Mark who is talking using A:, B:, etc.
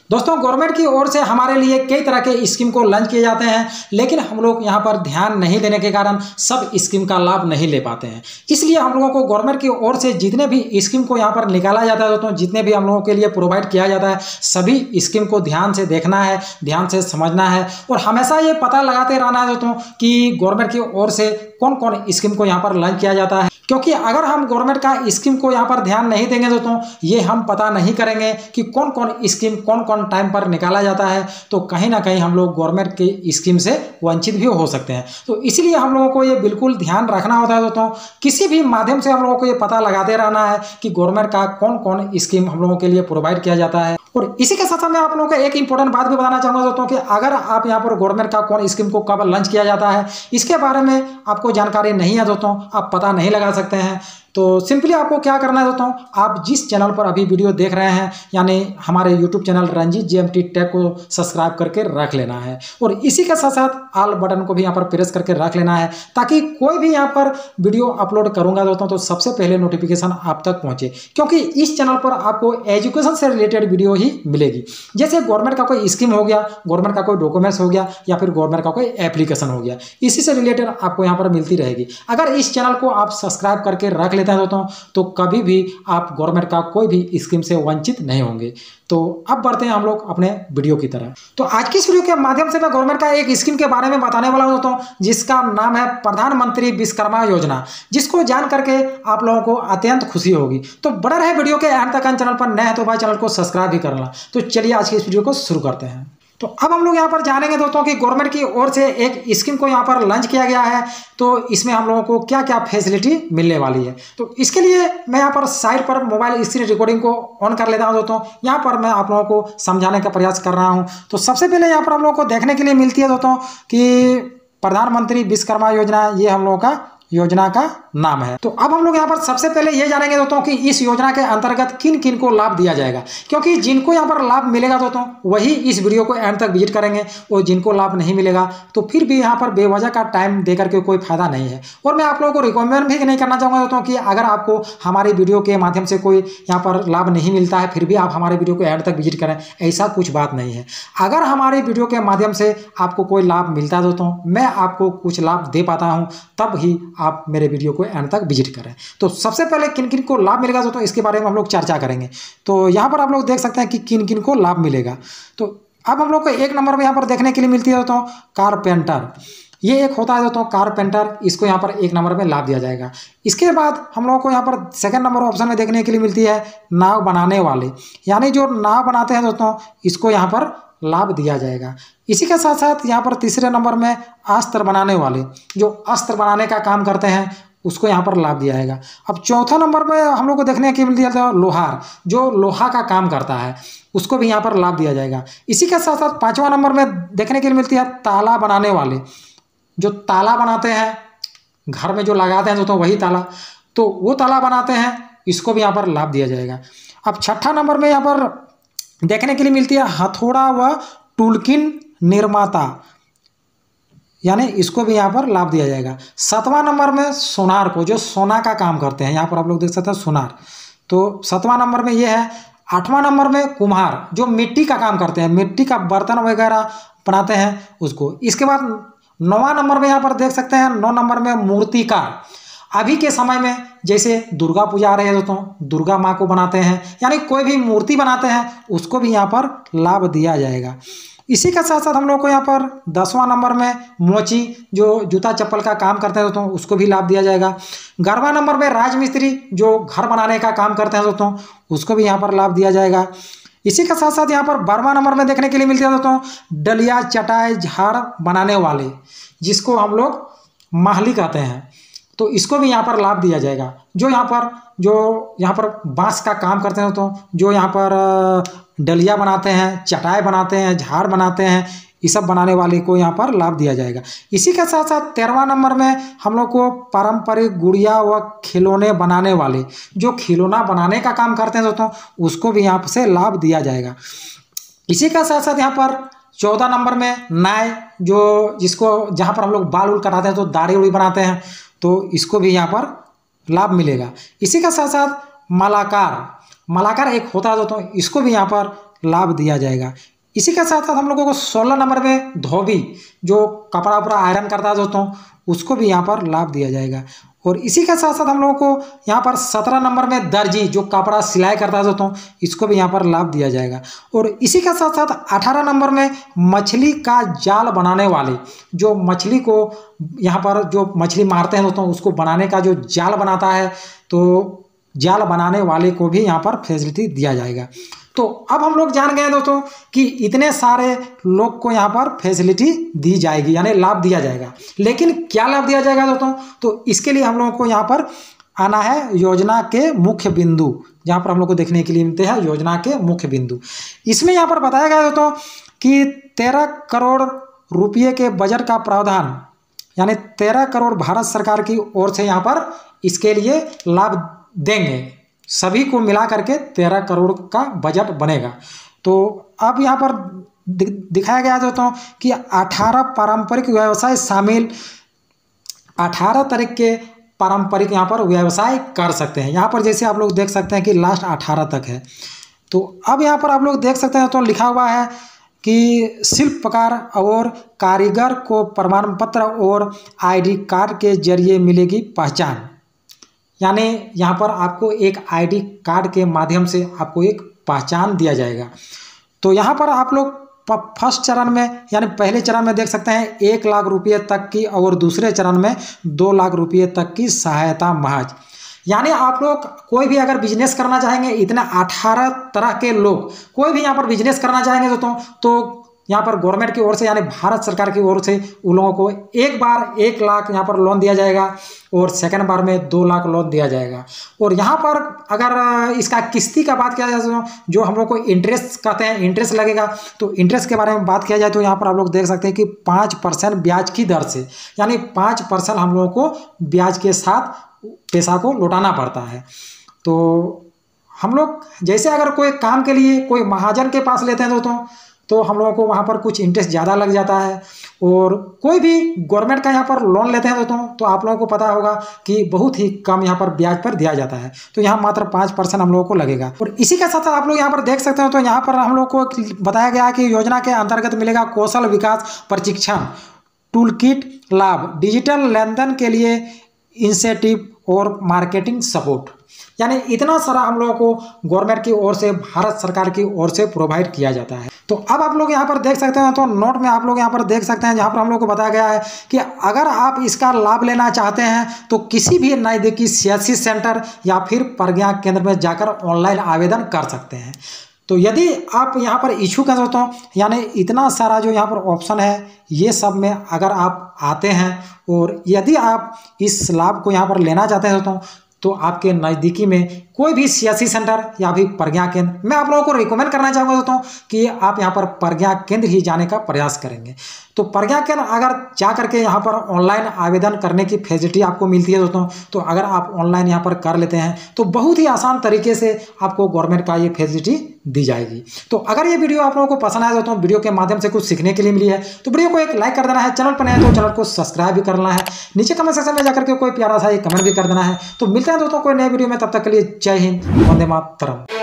A: दोस्तों गवर्नमेंट की ओर से हमारे लिए कई तरह के स्कीम को लॉन्च किए जाते हैं, लेकिन हम लोग यहाँ पर ध्यान नहीं देने के कारण सब स्कीम का लाभ नहीं ले पाते हैं। इसलिए हम लोगों को गवर्नमेंट की ओर से जितने भी स्कीम को यहाँ पर निकाला जाता है दोस्तों, जितने भी हम लोगों के लिए प्रोवाइड किया जाता है, सभी स्कीम को ध्यान से देखना है, ध्यान से समझना है और हमेशा ये पता लगाते रहना है दोस्तों कि गवर्नमेंट की ओर से कौन कौन स्कीम को यहाँ पर लॉन्च किया जाता है। क्योंकि अगर हम गवर्नमेंट का स्कीम को यहाँ पर ध्यान नहीं देंगे दोस्तों, ये हम पता नहीं करेंगे कि कौन कौन स्कीम कौन कौन टाइम पर निकाला जाता है, तो कहीं ना कहीं हम लोग गवर्नमेंट की स्कीम से वंचित भी हो सकते हैं। तो इसलिए हम लोगों को ये बिल्कुल ध्यान रखना होता है दोस्तों, किसी भी माध्यम से हम लोगों को ये पता लगाते रहना है कि गवर्नमेंट का कौन कौन स्कीम हम लोगों के लिए प्रोवाइड किया जाता है। और इसी के साथ साथ मैं आप लोगों को एक इंपॉर्टेंट बात भी बताना चाहूंगा दोस्तों कि अगर आप यहाँ पर गवर्नमेंट का कौन स्कीम को कब लॉन्च किया जाता है, इसके बारे में आपको जानकारी नहीं है दोस्तों, आप पता नहीं लगा सकते हैं, तो सिंपली आपको क्या करना है दोस्तों, आप जिस चैनल पर अभी वीडियो देख रहे हैं यानी हमारे YouTube channel Ranjeet GMT tech को सब्सक्राइब करके रख लेना है और इसी के साथ साथ ऑल बटन को भी यहाँ पर प्रेस करके रख लेना है, ताकि कोई भी यहाँ पर वीडियो अपलोड करूंगा दोस्तों तो सबसे पहले नोटिफिकेशन आप तक पहुंचे। क्योंकि इस चैनल पर आपको एजुकेशन से रिलेटेड वीडियो ही मिलेगी, जैसे गवर्नमेंट का कोई स्कीम हो गया, गवर्नमेंट का कोई डॉक्यूमेंट्स हो गया या फिर गवर्नमेंट का कोई एप्लीकेशन हो गया, इसी से रिलेटेड आपको यहाँ पर मिलती रहेगी। अगर इस चैनल को आप सब्सक्राइब करके रख लेते हैं दोस्तों तो कभी भी आप गवर्नमेंट का कोई भी स्कीम से वंचित नहीं होंगे। तो अब बढ़ते हैं हम लोग अपने वीडियो की तरफ। तो आज की इस वीडियो के माध्यम से मैं गवर्नमेंट का एक स्कीम के बारे में बताने वाला हूं दोस्तों, जिसका नाम है प्रधानमंत्री विश्वकर्मा योजना, जिसको जान करके आप लोगों को अत्यंत खुशी होगी। तो बने रहे वीडियो के अंत तक। चैनल पर नए हैं तो भाई चैनल को सब्सक्राइब भी करना। तो चलिए आज की इस वीडियो को शुरू करते हैं। तो अब हम लोग यहाँ पर जानेंगे दोस्तों कि गवर्नमेंट की ओर से एक स्कीम को यहाँ पर लॉन्च किया गया है, तो इसमें हम लोगों को क्या क्या फैसिलिटी मिलने वाली है। तो इसके लिए मैं यहाँ पर साइड पर मोबाइल स्क्रीन रिकॉर्डिंग को ऑन कर लेता हूँ दोस्तों। यहाँ पर मैं आप लोगों को समझाने का प्रयास कर रहा हूँ। तो सबसे पहले यहाँ पर हम लोगों को देखने के लिए मिलती है दोस्तों कि प्रधानमंत्री विश्वकर्मा योजना, ये हम लोगों का योजना का नाम है। तो अब हम लोग यहाँ पर सबसे पहले ये जानेंगे दोस्तों कि इस योजना के अंतर्गत किन किन को लाभ दिया जाएगा, क्योंकि जिनको यहाँ पर लाभ मिलेगा दोस्तों वही इस वीडियो को एंड तक विजिट करेंगे और जिनको लाभ नहीं मिलेगा तो फिर भी यहाँ पर बेवजह का टाइम देकर के कोई फायदा नहीं है। और मैं आप लोगों को रिकमेंड भी नहीं करना चाहूँगा दोस्तों कि अगर आपको हमारी वीडियो के माध्यम से कोई यहाँ पर लाभ नहीं मिलता है फिर भी आप हमारे वीडियो को एंड तक विजिट करें, ऐसा कुछ बात नहीं है। अगर हमारी वीडियो के माध्यम से आपको कोई लाभ मिलता है दोस्तों, मैं आपको कुछ लाभ दे पाता हूँ, तब ही आप मेरे वीडियो को एंड तक विजिट करें। तो सबसे पहले किन किन को लाभ मिलेगा दोस्तों इसके बारे में हम लोग चर्चा करेंगे। तो यहाँ पर आप लोग देख सकते हैं कि किन किन को लाभ मिलेगा। तो अब हम लोग को एक नंबर में यहाँ पर देखने के लिए मिलती है दोस्तों कारपेंटर। ये एक होता है दोस्तों कारपेंटर, इसको यहाँ पर एक नंबर में लाभ दिया जाएगा। इसके बाद हम लोगों को यहाँ पर सेकंड नंबर ऑप्शन में देखने के लिए मिलती है नाव बनाने वाले, यानी जो नाव बनाते हैं दोस्तों इसको यहाँ पर लाभ दिया जाएगा। इसी के साथ साथ यहाँ पर तीसरे नंबर में अस्त्र बनाने वाले, जो अस्त्र बनाने का काम करते हैं उसको यहाँ पर लाभ दिया जाएगा। अब चौथा नंबर में हम लोग को देखने के लिए मिलती है लोहार, जो लोहा का काम करता है उसको भी यहाँ पर लाभ दिया जाएगा। इसी के साथ साथ पांचवा नंबर में देखने के लिए मिलती है ताला बनाने वाले, जो ताला बनाते हैं घर में जो लगाते हैं दोस्तों वही ताला, तो वो ताला बनाते हैं, इसको भी यहाँ पर लाभ दिया जाएगा। अब छठा नंबर में यहाँ पर देखने के लिए मिलती है हथौड़ा व टूलकिन निर्माता, यानी इसको भी यहाँ पर लाभ दिया जाएगा। सातवां नंबर में सोनार को, जो सोना का काम करते हैं, यहाँ पर आप लोग देख सकते हैं सोनार, तो सातवां नंबर में ये है। आठवां नंबर में कुम्हार, जो मिट्टी का काम करते हैं, मिट्टी का बर्तन वगैरह बनाते हैं उसको। इसके बाद नौवां नंबर में यहाँ पर देख सकते हैं, 9 नंबर में मूर्तिकार। अभी के समय में जैसे दुर्गा पूजा आ रही है दोस्तों, दुर्गा माँ को बनाते हैं, यानी कोई भी मूर्ति बनाते हैं उसको भी यहाँ पर लाभ दिया जाएगा। इसी के साथ साथ हम लोग को यहाँ पर 10वां नंबर में मोची, जो जूता चप्पल का काम करते हैं दोस्तों उसको भी लाभ दिया जाएगा। 11वां नंबर में राजमिस्त्री, जो घर बनाने का काम करते हैं दोस्तों उसको भी यहाँ पर लाभ दिया जाएगा। इसी के साथ साथ यहाँ पर 12वां नंबर में देखने के लिए मिलती है दोस्तों डलिया चटाई झाड़ बनाने वाले, जिसको हम लोग माहली कहते हैं, तो इसको भी यहाँ पर लाभ दिया जाएगा। जो यहाँ पर बांस का काम करते हैं दोस्तों, जो यहाँ पर डलिया बनाते हैं, चटाई बनाते हैं, झाड़ बनाते हैं, ये सब बनाने वाले को यहाँ पर लाभ दिया जाएगा। इसी के साथ साथ 13वां नंबर में हम लोग को पारंपरिक गुड़िया व खिलौने बनाने वाले, जो खिलौना बनाने का काम करते हैं दोस्तों उसको भी यहाँ से लाभ दिया जाएगा। इसी के साथ साथ यहाँ पर 14 नंबर में नाई, जो जहाँ पर हम लोग बाल उल कटाते हैं तो दाढ़ी उड़ी बनाते हैं, तो इसको भी यहाँ पर लाभ मिलेगा। इसी के साथ साथ मालाकार एक होता है दोस्तों, इसको भी यहाँ पर लाभ दिया जाएगा। इसी के साथ साथ हम लोगों को 16 नंबर में धोबी, जो कपड़ा वपड़ा आयरन करता है दोस्तों, उसको भी यहाँ पर लाभ दिया जाएगा। और इसी के साथ साथ हम लोगों को यहाँ पर 17 नंबर में दर्जी, जो कपड़ा सिलाई करता है दोस्तों, इसको भी यहाँ पर लाभ दिया जाएगा। और इसी के साथ साथ 18 नंबर में मछली का जाल बनाने वाले, जो मछली को यहाँ पर जो मछली मारते हैं दोस्तों, उसको बनाने का जो जाल बनाता है, तो जाल बनाने वाले को भी यहाँ पर फैसिलिटी दिया जाएगा। तो अब हम लोग जान गए दोस्तों कि इतने सारे लोग को यहाँ पर फैसिलिटी दी जाएगी, यानी लाभ दिया जाएगा। लेकिन क्या लाभ दिया जाएगा दोस्तों, तो इसके लिए हम लोगों को यहाँ पर आना है योजना के मुख्य बिंदु, जहाँ पर हम लोग को देखने के लिए मिलते हैं योजना के मुख्य बिंदु। इसमें यहाँ पर बताया गया दोस्तों कि 13 करोड़ रुपये के बजट का प्रावधान, यानी 13 करोड़ भारत सरकार की ओर से यहाँ पर इसके लिए लाभ देंगे। सभी को मिला करके 13 करोड़ का बजट बनेगा। तो अब यहाँ पर दिखाया गया दोस्तों कि 18 पारंपरिक व्यवसाय शामिल, 18 तरह के पारंपरिक यहाँ पर व्यवसाय कर सकते हैं। यहाँ पर जैसे आप लोग देख सकते हैं कि लास्ट 18 तक है। तो अब यहाँ पर आप लोग देख सकते हैं तो लिखा हुआ है कि शिल्पकार और कारीगर को प्रमाण पत्र और ID कार्ड के जरिए मिलेगी पहचान, यानी यहाँ पर आपको एक ID कार्ड के माध्यम से आपको एक पहचान दिया जाएगा। तो यहाँ पर आप लोग फर्स्ट चरण में, यानी पहले चरण में देख सकते हैं 1 लाख रुपये तक की, और दूसरे चरण में 2 लाख रुपये तक की सहायता महज। यानी आप लोग कोई भी अगर बिजनेस करना चाहेंगे, इतने 18 तरह के लोग कोई भी यहाँ पर बिजनेस करना चाहेंगे दोस्तों, तो यहाँ पर गवर्नमेंट की ओर से, यानी भारत सरकार की ओर से उन लोगों को एक बार 1 लाख यहाँ पर लोन दिया जाएगा, और सेकंड बार में 2 लाख लोन दिया जाएगा। और यहाँ पर अगर इसका किस्ती का बात किया जाए तो जो हम लोग को इंटरेस्ट कहते हैं, इंटरेस्ट लगेगा, तो इंटरेस्ट के बारे में बात किया जाए तो यहाँ पर आप लोग देख सकते हैं कि 5% ब्याज की दर से, यानी 5% हम लोगों को ब्याज के साथ पैसा को लौटाना पड़ता है। तो हम लोग जैसे अगर कोई काम के लिए कोई महाजन के पास लेते हैं दोस्तों, तो हम लोगों को वहाँ पर कुछ इंटरेस्ट ज़्यादा लग जाता है। और कोई भी गवर्नमेंट का यहाँ पर लोन लेते हैं दोस्तों, तो आप लोगों को पता होगा कि बहुत ही कम यहाँ पर ब्याज पर दिया जाता है। तो यहाँ मात्र 5% हम लोगों को लगेगा। और इसी के साथ साथ आप लोग यहाँ पर देख सकते हो, तो यहाँ पर हम लोग को बताया गया है कि योजना के अंतर्गत मिलेगा कौशल विकास प्रशिक्षण, टूल किट लाभ, डिजिटल लेन देन के लिए इंसेंटिव और मार्केटिंग सपोर्ट। यानी इतना सारा हम लोगों को गवर्नमेंट की ओर से, भारत सरकार की ओर से प्रोवाइड किया जाता है। तो अब आप लोग यहाँ पर देख सकते हैं, तो नोट में आप लोग यहाँ पर देख सकते हैं, जहाँ पर हम लोग को बताया गया है कि अगर आप इसका लाभ लेना चाहते हैं तो किसी भी नज़दीकी CSC सेंटर या फिर प्रज्ञा केंद्र में जाकर ऑनलाइन आवेदन कर सकते हैं। तो यदि आप यहाँ पर इच्छुक हैं दोस्तों, यानी इतना सारा जो यहाँ पर ऑप्शन है, ये सब में अगर आप आते हैं और यदि आप इस लाभ को यहाँ पर लेना चाहते हैं दोस्तों, तो आपके नज़दीकी में कोई भी CSC सेंटर या फिर प्रज्ञा केंद्र, मैं आप लोगों को रिकमेंड करना चाहूँगा दोस्तों कि आप यहाँ पर प्रज्ञा केंद्र ही जाने का प्रयास करेंगे। तो प्रज्ञा केंद्र अगर जा करके यहाँ पर ऑनलाइन आवेदन करने की फैसिलिटी आपको मिलती है दोस्तों, तो अगर आप ऑनलाइन यहाँ पर कर लेते हैं तो बहुत ही आसान तरीके से आपको गवर्नमेंट का ये फैसिलिटी दी जाएगी। तो अगर ये वीडियो आप लोगों को पसंद आया दोस्तों, वीडियो के माध्यम से कुछ सीखने के लिए मिली है, तो वीडियो को एक लाइक कर देना है। चैनल पर नए हैं तो चैनल को सब्सक्राइब भी करना है। नीचे कमेंट सेक्शन में जाकर के कोई प्यारा सा एक कमेंट भी कर देना है। तो मिलते हैं दोस्तों कोई नए वीडियो में, तब तक के लिए जय हिंद, वंदे मातरम।